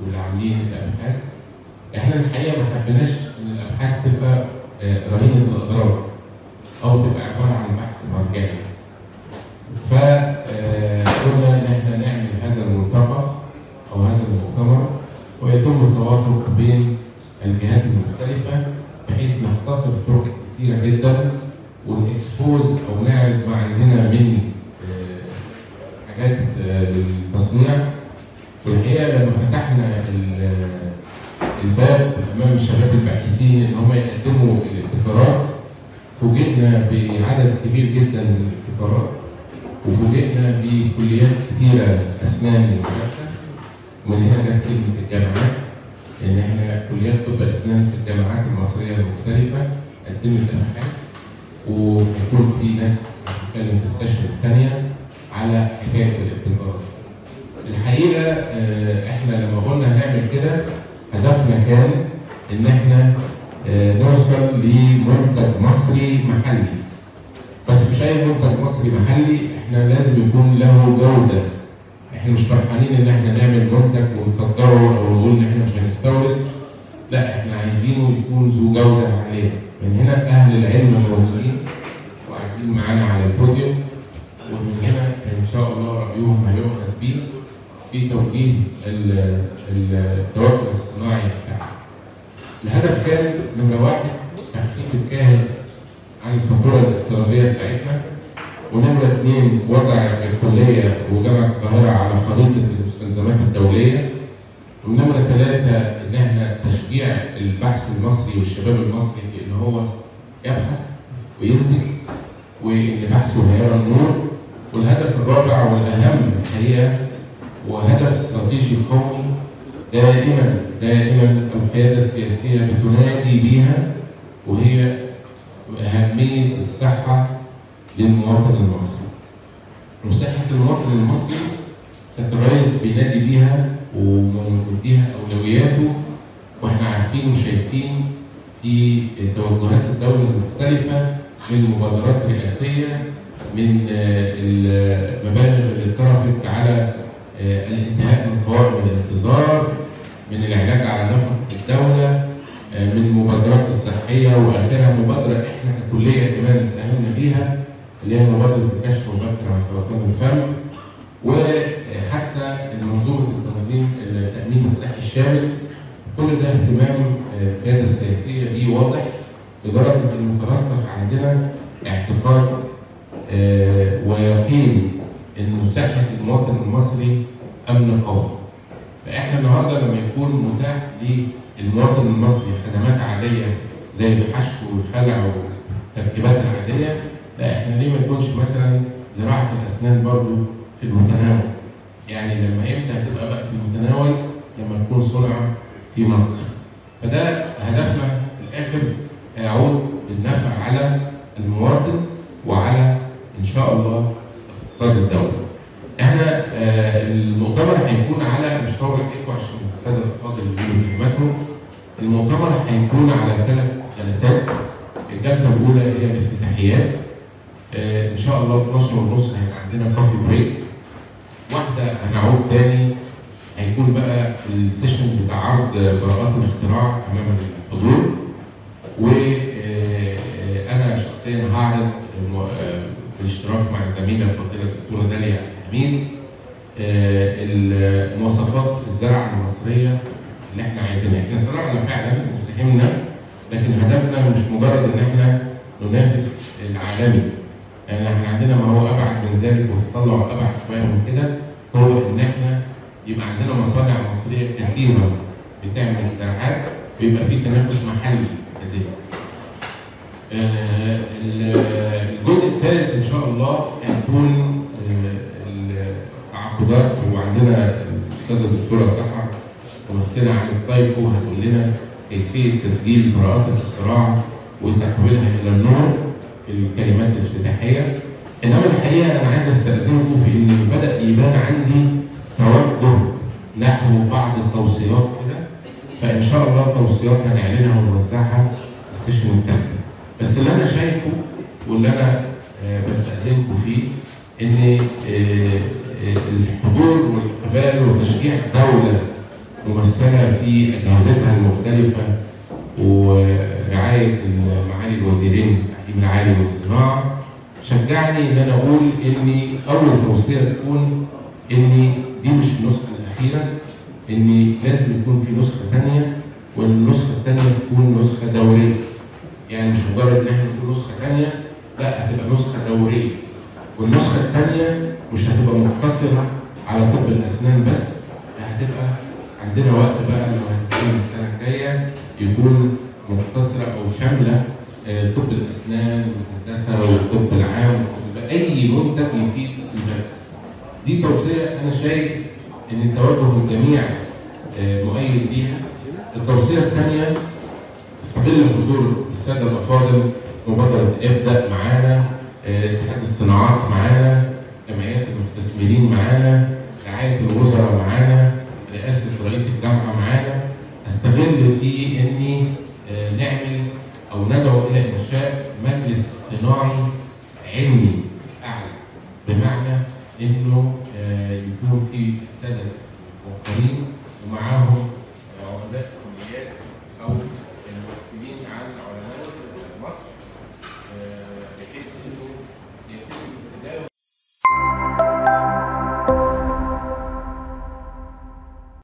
واللي عاملين الابحاث. احنا الحقيقه ما حبيناش ان الابحاث تبقى رهينه الاضرار او تبقى عباره عن بحث مرجعي. فقلنا ان احنا نعمل هذا الملتقى او هذا المؤتمر ويتم التوافق بين الجهات المختلفه بحيث نختصر طرق كثيره جدا ونكسبوز او نعرض ما عندنا من حاجات للتصنيع. والحقيقه لما فتحنا الباب امام الشباب الباحثين ان هم يقدموا الابتكارات فوجئنا بعدد كبير جدا من الابتكارات وفوجئنا بكليات كثيره اسنان مشاركه. ومن هنا جت كلمه الجامعات ان احنا كليات طب اسنان في الجامعات المصريه المختلفه قدمت ابحاث وهيكون في ناس هتتكلم في السيشن الثانيه على حكايه الابتكارات. الحقيقه احنا لما قلنا هنعمل كده هدفنا كان ان احنا نوصل لمنتج مصري محلي. بس مش اي منتج مصري محلي، احنا لازم يكون له جوده. احنا مش فرحانين ان احنا نعمل منتج ونصدره او نقول ان احنا مش هنستورد. لا، احنا عايزينه يكون ذو جوده عاليه. من هنا اهل العلم موجودين وقاعدين معانا على البوديوم، ومن هنا ان شاء الله رايهم هيؤخذ به في توجيه التوجه الصناعي بتاعنا. الهدف كان نمره واحد تخفيف الكاهل عن الفاتوره الاستيراديه بتاعتنا، ونمره اثنين وضع الكليه وجامعه القاهره على خريطه المستلزمات الدوليه، ونمره ثلاثه ان احنا تشجيع البحث المصري والشباب المصري ان هو يبحث وينتج وان بحثه هيرى النور. والهدف الرابع والاهم الحقيقه وهدف استراتيجي قومي دائما القياده السياسيه بتنادي بيها، وهي اهميه الصحه للمواطن المصري. وصحه المواطن المصري سياده الرئيس بينادي بيها ومديها اولوياته، واحنا عارفين وشايفين في توجهات الدوله المختلفه من مبادرات رئاسيه، من المبالغ اللي اتصرفت على الانتهاء من قوائم الانتظار، من العلاج على نفقه الدوله، من المبادرات الصحيه، واخرها مبادره احنا ككليه كمان ساهمنا بيها اللي هي مبادره الكشف المبكر عن سرطان الفم، وحتى منظومه التنظيم التامين الصحي الشامل. كل ده اهتمام القياده السياسيه بيه واضح، لدرجه انه ترسخ عندنا اعتقاد ويقين انه صحه المواطن المصري امن قومي. فاحنا النهارده لما يكون متاح للمواطن المصري خدمات عاديه زي الحشو والخلع والتركيبات العاديه، لا احنا ليه ما يكونش مثلا زراعه الاسنان برضه في المتناول؟ يعني لما امتى هتبقى بقى في المتناول؟ لما تكون صنع في مصر. فده هدفنا في الاخر هيعود بالنفع على المواطن وعلى ان شاء الله اقتصاد الدوله. احنا المؤتمر هيكون على مش هطول عليكم عشان الساده الافاضل يقولوا كلماتهم. المؤتمر هيكون على 3 جلسات. الجلسه الاولى هي الافتتاحيات. ان شاء الله 12:30 هيبقى عندنا كوفي بريك. واحده هنعود تاني هيكون بقى السيشن بتاع عرض براءات الاختراع امام الحضور. وانا شخصيا هعرض بالاشتراك مع الزميله الفاضله الدكتوره داليا امين المواصفات الزرع المصريه اللي احنا عايزينها. احنا زرعنا فعلا وساهمنا، لكن هدفنا مش مجرد ان احنا ننافس العالمي. يعني احنا عندنا ما هو ابعد من ذلك وتطلع ابعد شويه من كده، هو ان احنا يبقى عندنا مصانع مصريه كثيره بتعمل زراعات ويبقى في تنافس محلي كذلك. الجزء الثالث ان شاء الله هيكون التعاقدات، وعندنا الاستاذه الدكتوره سحر ممثله عن التايكو هتقول لنا كيفيه تسجيل براءات الاختراع وتحويلها الى النور في الكلمات الافتتاحيه. انما الحقيقه انا عايز استاذنكم في ان بدا يبان عندي توجه نحو بعض التوصيات كده، فان شاء الله التوصيات هنعلنها ونوزعها في السيشن الثاني. بس اللي انا شايفه واللي انا بستاذنكم فيه ان الحضور والاقبال وتشجيع الدوله ممثله في اجهزتها المختلفه ورعايه معالي الوزيرين التعليم العالي والصناعه، شجعني ان انا اقول ان اول توصيه تكون ان دي مش النسخه الاخيره، ان لازم يكون في نسخه ثانيه، وان النسخه الثانيه تكون نسخه دوريه. يعني مش مجرد ان احنا نقول نسخه ثانيه، لا، هتبقى نسخه دوريه. والنسخه الثانيه مش هتبقى مقتصره على طب الاسنان بس، هتبقى عندنا وقت بقى لو هتكون السنه الجايه يكون مقتصره او شامله طب الاسنان والهندسه والطب العام باي منتج يفيد البلد. دي توصيه انا شايف ان توجه الجميع مؤيد ليها. التوصيه الثانيه، استغل حضور الساده الافاضل، مبادره ابدا معانا، اتحاد الصناعات معانا، جمعيات المستثمرين معانا، رعايه الوزراء معانا، رئاسه رئيس الجامعه معانا. استغل في اني نعمل او ندعو الى انشاء مجلس صناعي علمي اعلى، بمعنى انه يكون في الساده الموقرين ومعاهم